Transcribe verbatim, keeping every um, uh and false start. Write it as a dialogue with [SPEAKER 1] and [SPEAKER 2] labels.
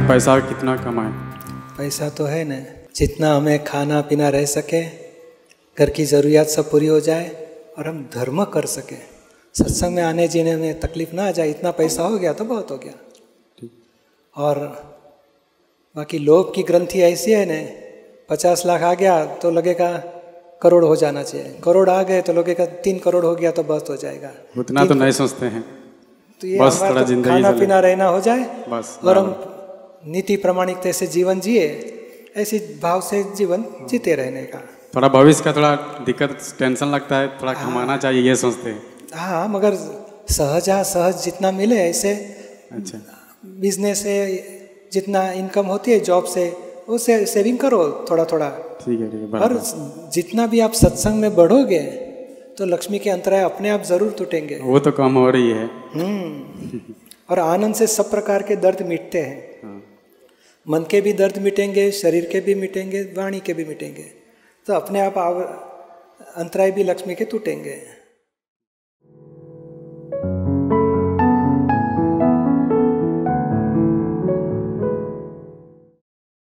[SPEAKER 1] पैसा कितना कमाएं?
[SPEAKER 2] पैसा तो है ना, जितना हमें खाना पीना रह सके, घर की ज़रूरियात सब पूरी हो जाए और हम धर्म कर सके, सत्संग में आने जीने में तकलीफ ना आ जाए, इतना पैसा हो गया तो बहुत हो गया। और बाकी लोभ की ग्रंथि ऐसी है ना, पचास लाख आ गया तो लगेगा करोड़ हो जाना चाहिए, करोड़ आ गए तो लगेगा तीन करोड़ हो गया तो बस हो जाएगा।
[SPEAKER 1] उतना तो नहीं सोचते हैं,
[SPEAKER 2] तो ये
[SPEAKER 1] बस
[SPEAKER 2] हमारा तो खाना पीना रहना हो जाए
[SPEAKER 1] बस,
[SPEAKER 2] और हम नीति प्रामाणिकता से जीवन जिए, ऐसी भाव से जीवन जीते रहने का।
[SPEAKER 1] थोड़ा भविष्य का थोड़ा दिक्कत टेंशन लगता है, थोड़ा कमाना चाहिए ये सोचते हैं।
[SPEAKER 2] हाँ, मगर सहज सहज जितना मिले ऐसे।
[SPEAKER 1] अच्छा,
[SPEAKER 2] बिजनेस से जितना इनकम होती है जॉब से, उससे सेविंग करो थोड़ा थोड़ा।
[SPEAKER 1] ठीक है, ठीक है।
[SPEAKER 2] और जितना भी आप सत्संग में बढ़ोगे तो लक्ष्मी के अंतराय अपने आप जरूर टूटेंगे।
[SPEAKER 1] वो तो कम हो रही है।
[SPEAKER 2] हम्म और आनंद से सब प्रकार के दर्द मिटते हैं। हाँ। मन के भी दर्द मिटेंगे, शरीर के भी मिटेंगे, वाणी के भी मिटेंगे, तो अपने आप अंतराय भी लक्ष्मी के टूटेंगे।